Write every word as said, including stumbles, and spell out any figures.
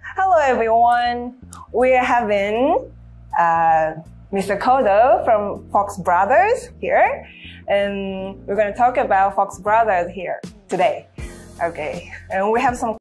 Hello everyone. We're having uh, Mister Kodo from Fox Brothers here, and we're going to talk about Fox Brothers here today. Okay, and we have some